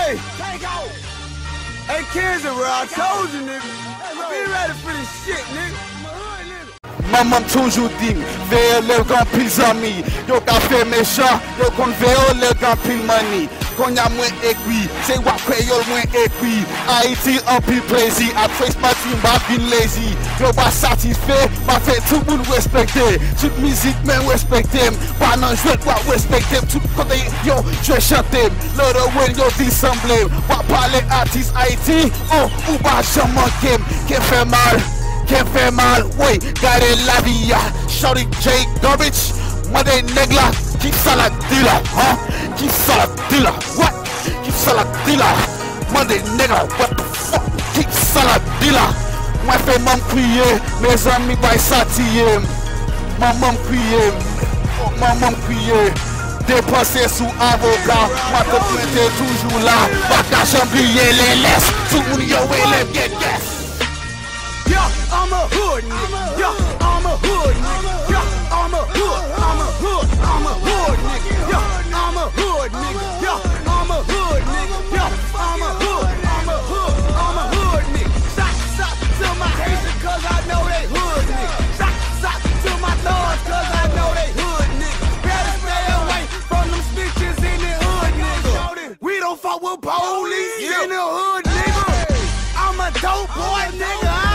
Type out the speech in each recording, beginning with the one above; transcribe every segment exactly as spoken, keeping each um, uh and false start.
Hey, hey, Kansas, bro, I told you, nigga. Be ready for this shit, nigga. Maman toujours dit, veille le grand pile amis. Yo ka fait méchant, yo kon veille le grand pile money. Kon y a moins écrit, c'est wap créole moins écrit. Haïti en pile plaisir, I trace my team, ma been lazy. Yo pas satisfait, ma fait tout le monde respecter. Toute musique même respecter. Pas non jouer, pas respecter. Tout côté, yo, je chanter. L'autre win, yo dissemblé. Pas parler artiste Haïti, oh, ou pas jamais manquer. Qui fait mal. Can't fait mal, oui, gardez la vie, shorty J Garbage, moi des nègres, qui ça la dealer, hein, qui ça la dealer, what, qui ça la dealer, moi des nègres, what the fuck, qui ça la dealer, moi fais m'en crier, mes amis by satire, maman crier, maman crier, dépenser sous avocat, moi te prêter toujours là, pas qu'à chambrier les laisses, tout le monde yo et les get guess. Yeah, I'm a hood nigga. Yeah, I'm a hood nigga. Yeah, I'm a hood. I'm a hood. I'm a hood nigga. Yeah, I'm a hood nigga. Yeah, I'm a hood nigga. Yeah, I'm a hood. I'm a hood. I'm a hood nigga. Shot, shot to my Haitian cause I know they hood nigga. Shot, shot to my thugs cause I know they hood nigga. Better stay away from them snitches in the hood nigga. We don't fuck with police in the hood nigga. I'm a dope boy nigga.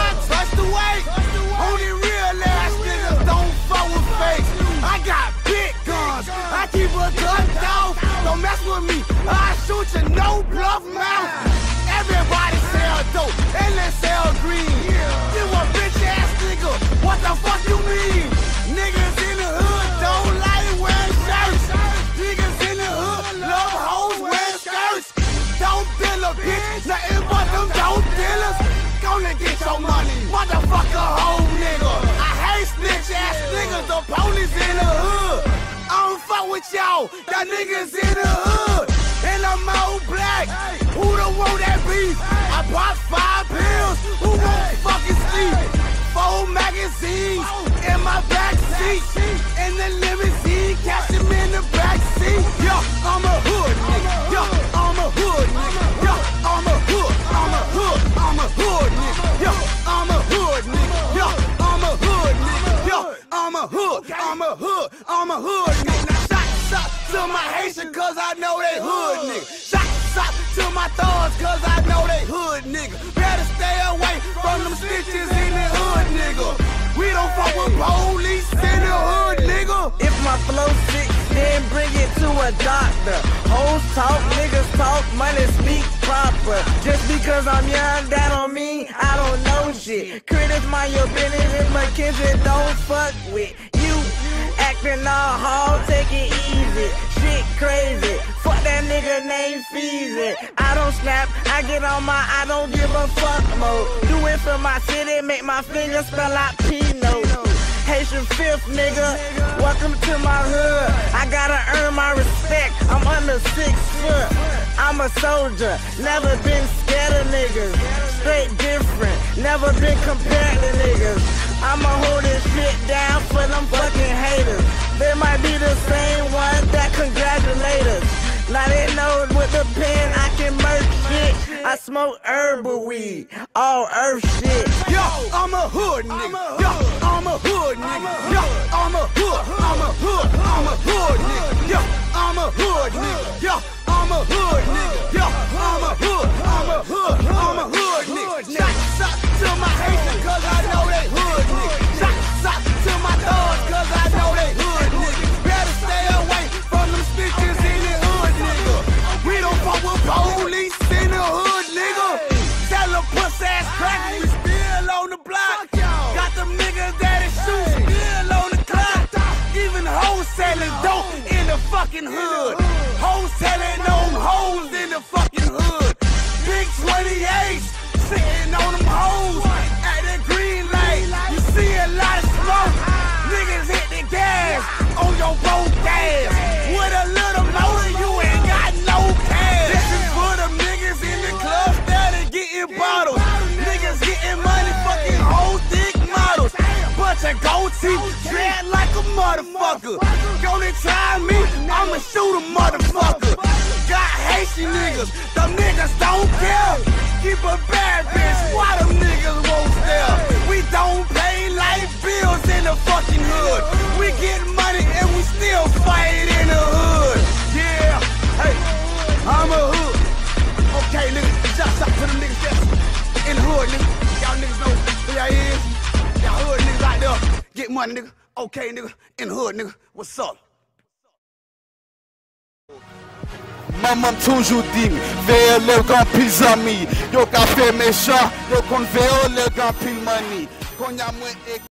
Only real ass niggas don't fuck with fakes. I got big guns, I keep a gun down. Don't mess with me, I shoot you no bluff mouth. Everybody sell dope and they sell green. You a bitch ass nigga, what the fuck you mean? Niggas in the hood don't like wearing shirts. Niggas in the hood love hoes wearing skirts. Don't deal a bitch, nothing but them dope dealers. Gonna get your money, motherfucker, hoe nigga. I hate snitch ass niggas, the police in the hood. I don't fuck with y'all, that niggas in the hood. And I'm all black, who the one that beef? I bought five pills, who won't fucking sleep? Four magazines in my back seat. In the limousine, catch him in the back seat. Yeah, I'm a hood nigga. Yeah, I'm a hood nigga. Yeah, I'm a hood, I'm a hood, I'm a hood nigga. Yeah, I'm a hood nigga. Yeah, I'm a hood nigga. Yeah, I'm a hood, I'm a hood, I'm a hood nigga. Now shot, shot to my Haitian cause I know they hood nigga. Shot, shot to my thugs cause I know they hood nigga. Better stay away from them snitches in the hood nigga. We don't fuck with police in the hood nigga. If my flow sick, then bring it to a doctor. Hoes talk, niggas talk, money speak proper. Just because I'm young, that don't mean I don't know shit. Critics mind your business if McKenzie don't fuck with you. Acting all hard, take it easy. Shit crazy, fuck that nigga named Feezy. I don't snap, I get on my I don't give a fuck mode. Do it for my city, make my fingers spell out Pinot. Haitian fifth nigga, welcome to my hood. I gotta earn my respect, I'm under six foot. I'm a soldier, never been scared of niggas. Straight different, never been compared to niggas. I'ma hold this shit down for them fucking haters. They might be the same ones that congratulate us. Now they know with the pen I can merch shit. I smoke herbal weed, all earth shit. Yo, I'm a hood nigga. Yo, I'm a hood nigga. Yo, I'm a hood, I'm a hood, I'm a hood nigga. Yo, I'm a hood nigga. Yo, I'm a hood nigga. Yo, I'm a hood, I'm a hood, I'm a hood nigga. Shot, shot to my Haitian cause I know they hood nigga. Shot, shot to my thugs cause I know they hood nigga. Better stay away from them snitches in the hood nigga. We don't fuck with police in the hood nigga. Tell them puss ass crackers we still on the block. Got them niggas that is shoot still on the clock. Even hoes selling dope in the fucking hood. Hoes selling them hoes in the fucking hood. Big twenty-eights sitting on them hoes at the green light. You see a lot of smoke. Niggas hit the gas on your broke ass. With a little motor, you ain't got no cash. This is for the niggas in the club that are getting bottles. Niggas getting money, fucking whole thick models. Bunch of gold teeth, dread like a motherfucker. Gonna try me, I'ma shoot a motherfucker. got Haitian niggas. Them niggas don't care. Keep a bad bitch. Why them niggas won't stare? We don't pay light bills in the fucking hood. We get money and we still fight in the hood. Yeah, hey, I'm a hood. Okay, nigga, shout out to them niggas that's in the hood, nigga. Y'all niggas know who y'all is. Y'all hood niggas out there. Get money, nigga. Okay, nigga, in the hood, nigga. What's up? Maman toujours dit, veille le grand pile zami. Yo ka fait méchant, yo kon veille le grand pile mani. Kon y a moins